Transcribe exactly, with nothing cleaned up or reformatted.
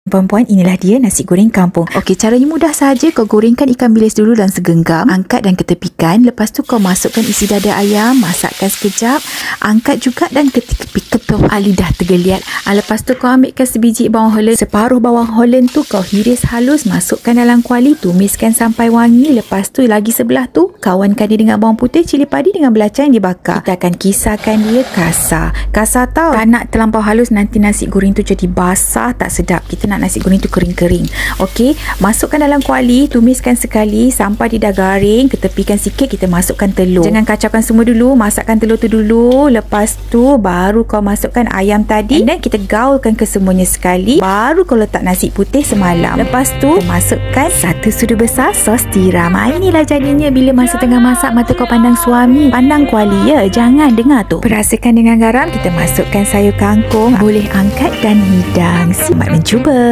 Puan-puan, inilah dia nasi goreng kampung. Okey, caranya mudah saja. Kau gorengkan ikan bilis dulu dalam segenggam, angkat dan ketepikan. Lepas tu kau masukkan isi dada ayam, masakkan sekejap, angkat juga dan ketepi-ketup. Ah, lidah tergeliat. Ah, lepas tu kau ambilkan sebiji bawang holland, separuh bawang holland tu kau hiris halus, masukkan dalam kuali, tumiskan sampai wangi. Lepas tu lagi sebelah tu kawankan dia dengan bawang putih, cili padi dengan belacan yang dibakar. Kita akan kisarkan dia kasar. Kasar tau. Tak nak terlampau halus, nanti nasi goreng tu jadi basah, tak sedap. Kita nak nasi goreng tu kering-kering. Okey, masukkan dalam kuali, tumiskan sekali sampai dia dah garing, ketepikan sikit, kita masukkan telur. Jangan kacaukan semua dulu, masakkan telur tu dulu. Lepas tu baru kau masukkan ayam tadi, dan kita gaulkan ke semuanya sekali. Baru kau letak nasi putih semalam. Lepas tu masukkan satu sudu besar sos tiram. Inilah jadinya. Bila masa tengah masak, mata kau pandang suami, pandang kuali ya, jangan dengar tu. Perasakan dengan garam, kita masukkan sayur kangkung, boleh angkat dan hidang. Selamat mencuba.